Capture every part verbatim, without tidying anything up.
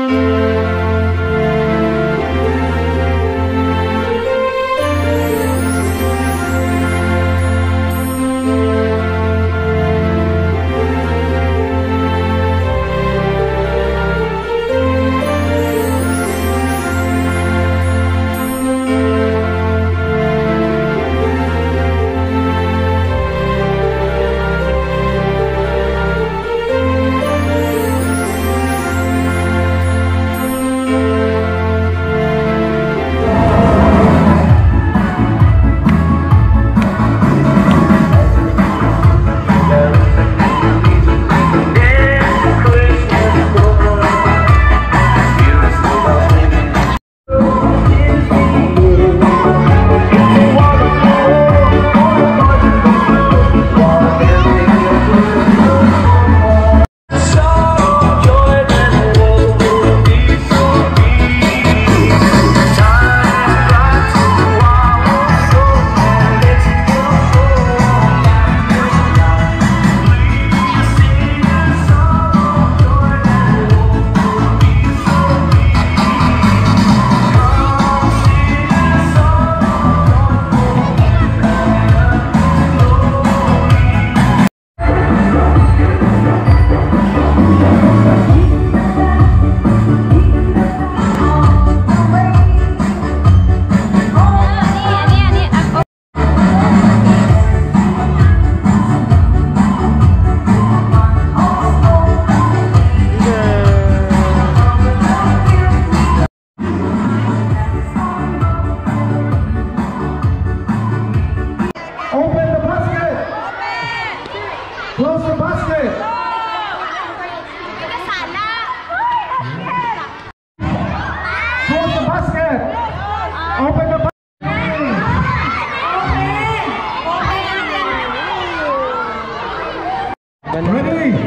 Ready?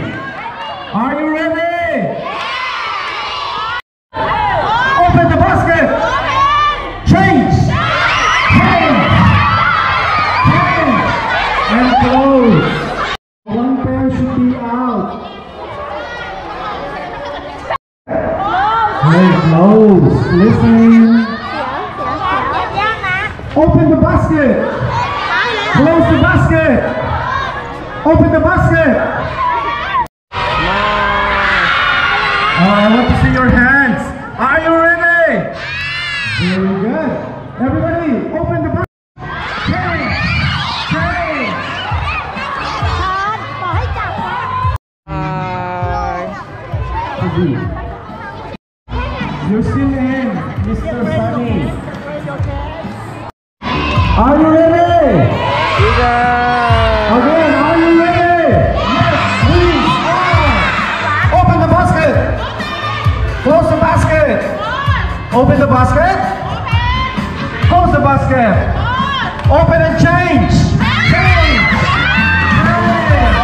Are you ready? Open the basket. Change. Change. Change. And close. One pair should be out. Hey, close. Listen. Open the basket. Close the basket. Open the basket. Uh, I want to see your hands. Are you ready? Very good. Everybody, open the basket. Change. Change. You're still in, Mister Sunny. Are you ready? Again, are you ready? Yes, please. Oh. Open the basket. Close the basket. Open the basket. Close the basket. Open and change. Change. Change.